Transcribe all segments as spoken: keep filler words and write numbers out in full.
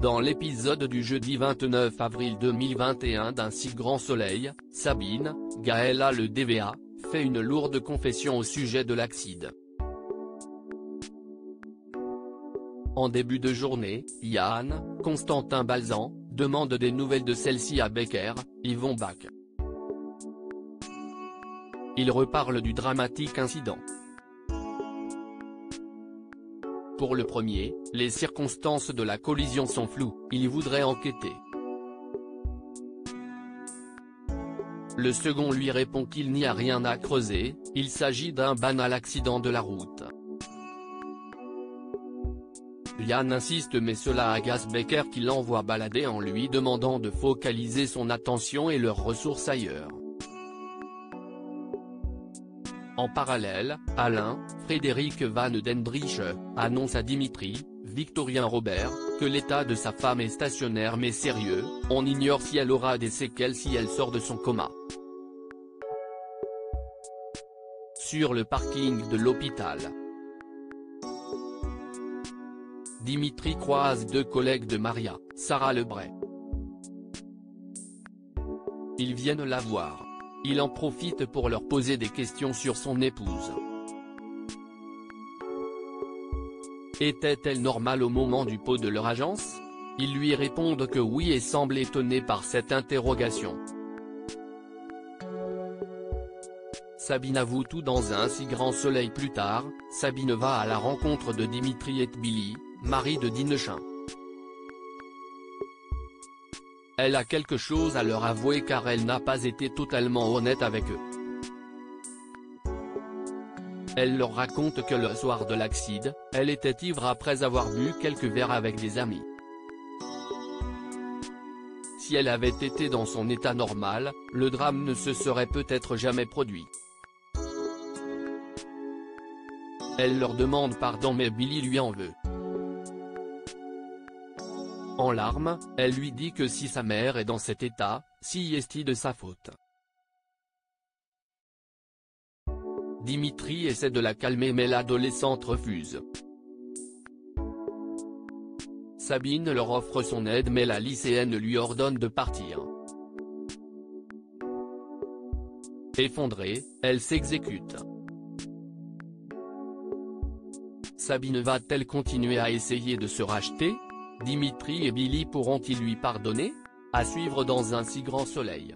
Dans l'épisode du jeudi vingt-neuf avril deux mille vingt et un d'Un si grand soleil, Sabine, Gaëlla le D V A, fait une lourde confession au sujet de l'acide. En début de journée, Yann, Constantin Balzan, demande des nouvelles de celle-ci à Becker, Yvon Bach. Il reparle du dramatique incident. Pour le premier, les circonstances de la collision sont floues, il voudrait enquêter. Le second lui répond qu'il n'y a rien à creuser, il s'agit d'un banal accident de la route. Yann insiste mais cela agace Becker qui l'envoie balader en lui demandant de focaliser son attention et leurs ressources ailleurs. En parallèle, Alain, Frédéric Van Dendrich, annonce à Dimitri, Victorien Robert, que l'état de sa femme est stationnaire mais sérieux, on ignore si elle aura des séquelles si elle sort de son coma. Sur le parking de l'hôpital, Dimitri croise deux collègues de Maria, Sarah Lebray. Ils viennent la voir. Il en profite pour leur poser des questions sur son épouse. Était-elle normale au moment du pot de leur agence? Ils lui répondent que oui et semblent étonnés par cette interrogation. Sabine avoue tout dans Un si grand soleil. Plus tard, Sabine va à la rencontre de Dimitri et Billy, mari de Dinechin. Elle a quelque chose à leur avouer car elle n'a pas été totalement honnête avec eux. Elle leur raconte que le soir de l'accident, elle était ivre après avoir bu quelques verres avec des amis. Si elle avait été dans son état normal, le drame ne se serait peut-être jamais produit. Elle leur demande pardon mais Billy lui en veut. En larmes, elle lui dit que si sa mère est dans cet état, si est-il de sa faute. Dimitri essaie de la calmer mais l'adolescente refuse. Sabine leur offre son aide mais la lycéenne lui ordonne de partir. Effondrée, elle s'exécute. Sabine va-t-elle continuer à essayer de se racheter? Dimitri et Billy pourront-ils lui pardonner? À suivre dans Un si grand soleil.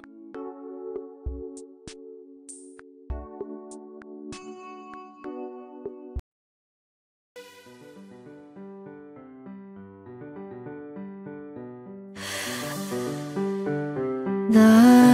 The